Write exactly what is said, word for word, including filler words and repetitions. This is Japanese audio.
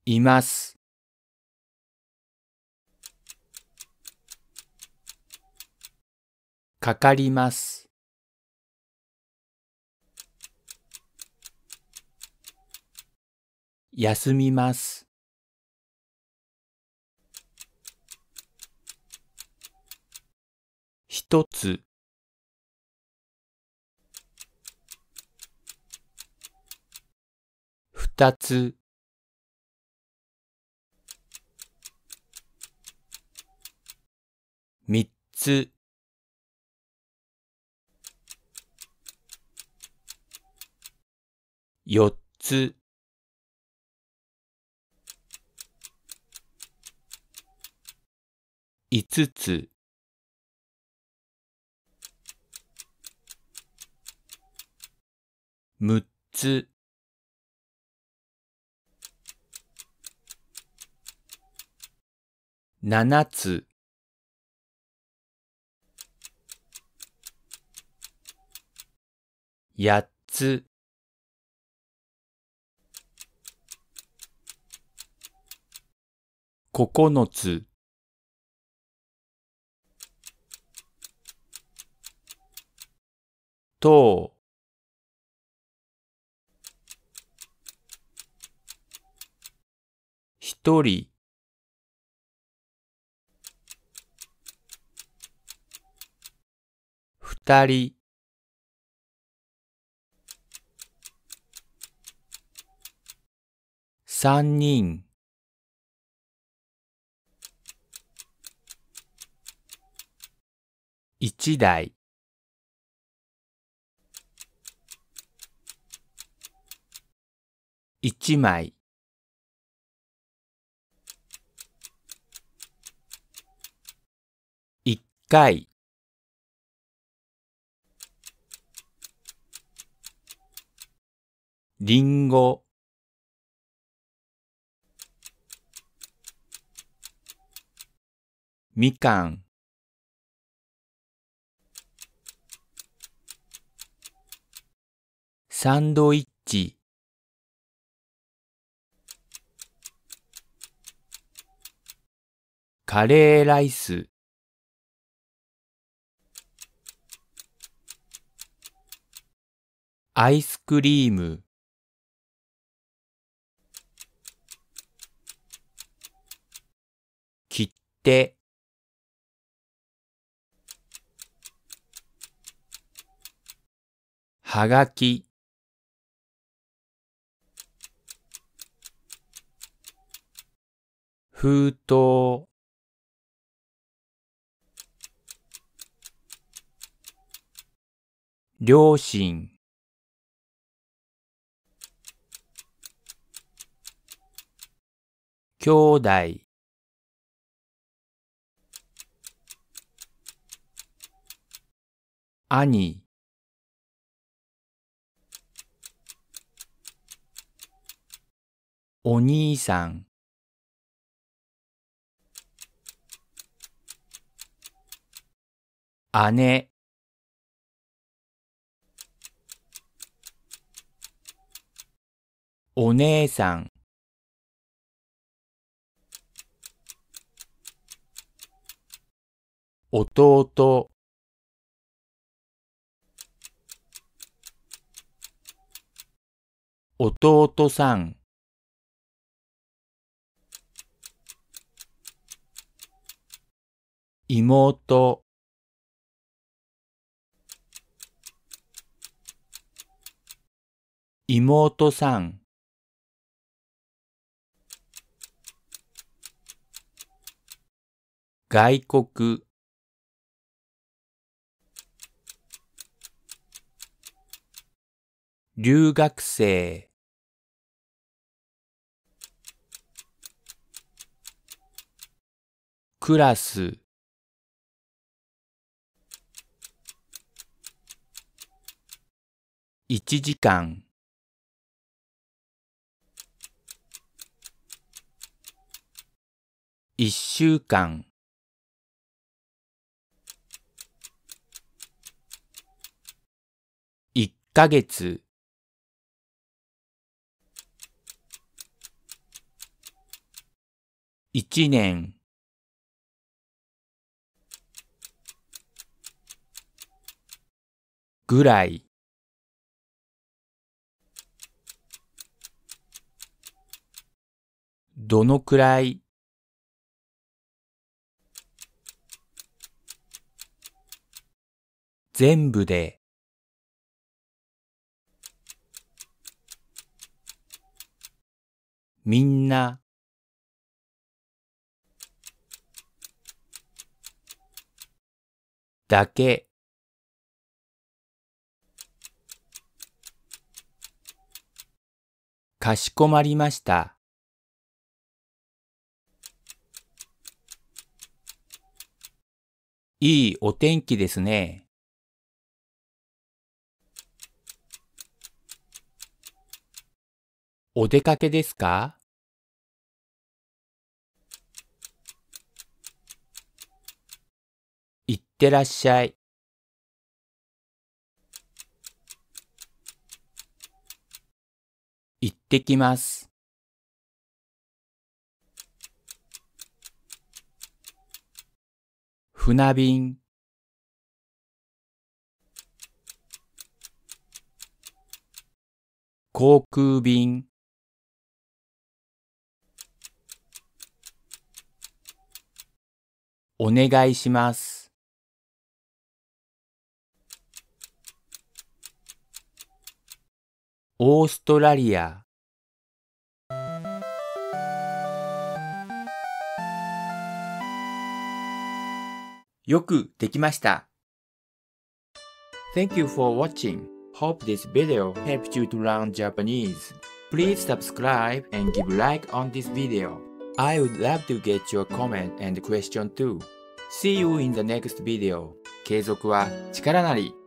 います。かかります。休みます。一つ。二つ。三つ。四つ。五つ。六つ。七つ。八つ。九つ。十。一人。二人。三人。一台。一枚。一回。りんご。みかん。サンドイッチ。カレーライス。アイスクリーム。切手。はがき。封筒。両親。兄弟。兄。お兄さん。姉。お姉さん。弟。弟さん。妹。妹さん。外国。留学生。クラス。一時間。一週間。一ヶ月。 一年、ぐらい、どのくらい、全部で、みんな、だけ、かしこまりました。いいお天気ですね。お出かけですか？いってらっしゃい。行ってきます。船便、航空便、お願いします。オーストラリア、よくできました。Thank you for watching. Hope this video helped you to learn Japanese. Please subscribe and give like on this video. I would love to get your comment and question too. See you in the next video. 継続は力なり。